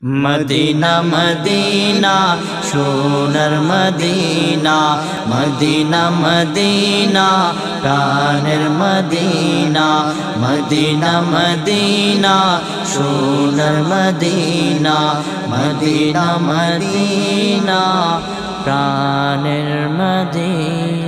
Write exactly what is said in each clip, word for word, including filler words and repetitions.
Medina Medina সোনার Medina, Medina Medina প্রাণের Medina, Medina Medina সোনার মদিনা, মদিনা মদিনা প্রাণের মদিনা।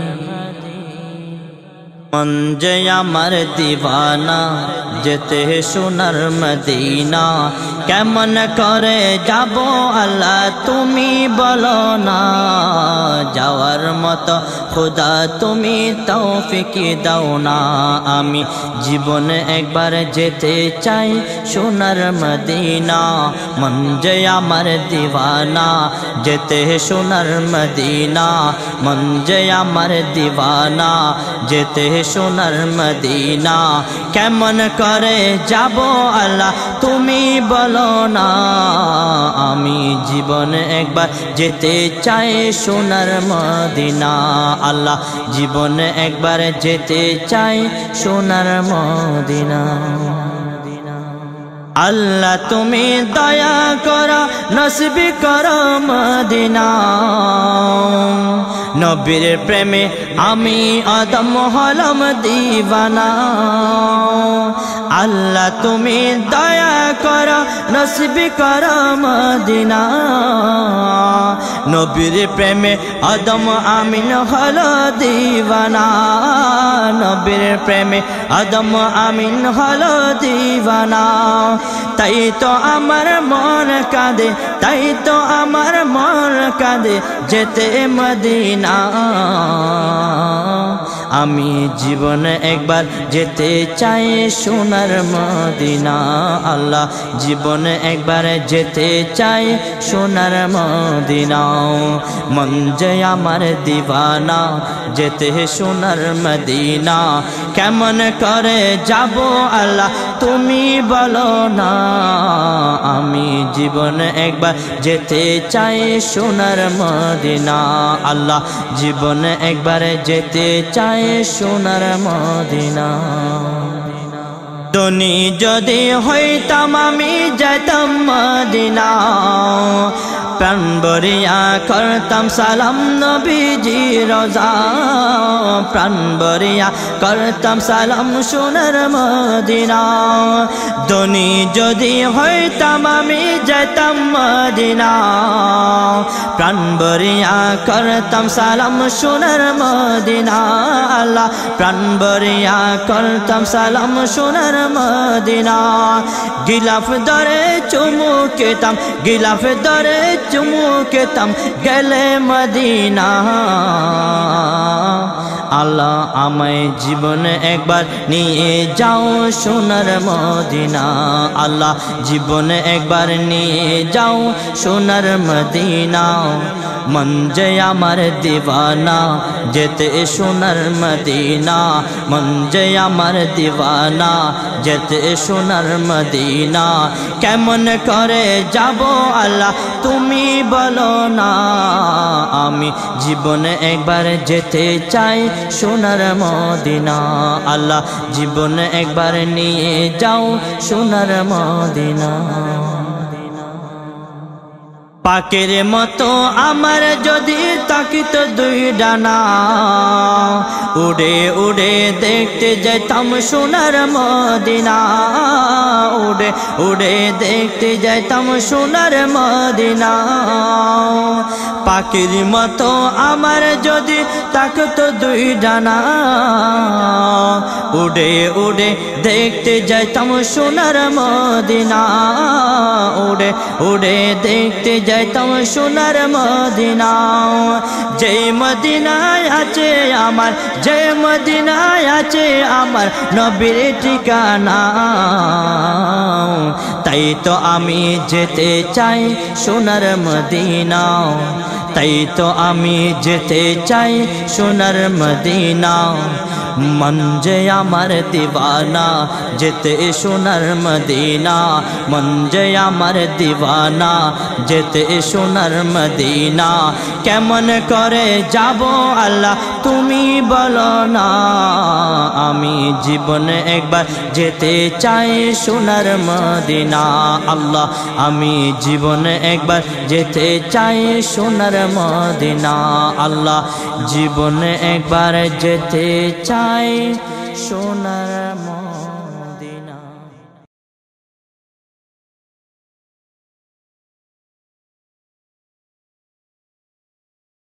মন যে আমার দিওয়ানা যেতে সোনার মদিনা, কেমন করে যাব আল্লাহ তুমি বলো না, যাওয়ার মতো খোদা তুমি তৌফিক দাও না। আমি জীবনে একবার যেতে চাই সোনার মদিনা, মন যে আমার দিওয়ানা যেতে সোনার মদিনা, মন যে আমার দিওয়ানা যেতে সোনার মদিনা, কেমন করে যাব আল্লাহ তুমি বলো না। আমি জীবনে একবার যেতে চাই সোনার মদিনা, আল্লাহ জীবনে একবার যেতে চাই সোনার মদিনা। আল্লাহ তুমি দয়া করো নসিব করো মদিনা, নবীর প্রেমে আমি আদম হলাম দিওয়ানা। আল্লাহ তুমি দয়া করো নসিব করো মদিনা, নবীর প্রেমে আদম আমিন হলো দিওয়ানা, নবীর প্রেমে আদম আমিন হলো দিওয়ানা। তাই তো আমার মন কাঁদে, তাই তো আমার মন কাঁদে যেতে মদিনা। আমি জীবনে একবার যেতে চাই সোনার মদিনা, আল্লাহ জীবনে একবার যেতে চাই সোনার মদিনা। মন যে আমার দিওয়ানা যেতে সোনার মদিনা, কেমন করে যাব আল্লাহ তুমি বলো না। আমি জীবনে একবার যেতে চাই সোনার মদিনা, আল্লাহ জীবনে একবার যেতে চাই সোনার মদিনা। ধনী যদি হইতাম আমি যাইতাম মদিনা, প্রাণ ভরিয়া করতাম সালাম নবীজি রোজা, প্রাণ ভরিয়া করতাম সালাম সোনার মদিনা। ধনী যদি হইতাম আমি যাইতাম মদিনা, প্রাণ ভরিয়া করতাম সালাম সোনার মদিনা, আল্লাহ প্রাণ ভরিয়া করতাম সালাম সোনার মদিনা। গিলাফ ধরে চুমু খেতাম, গিলাফ ধরে চুমু খেতাম গেলে মদিনা। আল্লাহ আমায় জীবনে একবার নিয়ে যাও সোনার মদিনা, আল্লাহ জীবনে একবার নিয়ে যাও সোনার মদিনা। মন যে আমার দিওয়ানা যেতে সোনার মদিনা, মন যে আমার দিওয়ানা যেতে সোনার মদিনা, কেমন করে যাব আল্লাহ তুমি বলো না। আমি জীবনে একবার যেতে চাই সোনার মদিনা, আল্লাহ জীবনে একবার নিয়ে যাও সোনার মদিনা। পাকের মতো আমার যদি তাকিত দুই ডানা, উড়ে উড়ে দেখতে যেতাম সোনার মদিনা, উড়ে উড়ে দেখতে যেতাম সোনার মদিনা। পাখির মতো আমার যদি তাকিত দুই ডানা, উড়ে উড়ে দেখতে যেতাম সোনার মদিনা, উড়ে উড়ে দেখতে যাইতাম সোনার মদিনা। যে মদিনায় আছে আমার, যে মদিনায় আছে আমার নবীর ঠিকানা, তাই তো আমি যেতে চাই সোনার মদিনা, তাই তো আমি যেতে চাই সোনার মদিনা। মন যে আমার দিওয়ানা যেতে সোনার মদিনা মন যে আমার দিওয়ানা যেতে সোনার মদিনা কেমন করে যাব আল্লাহ তুমি বলো না আমি জীবনে একবার যেতে চাই সোনার মদিনা আল্লাহ আমি জীবনে একবার যেতে চাই সোনার মদিনা আল্লাহ জীবনে একবার যেতে চাই সোনার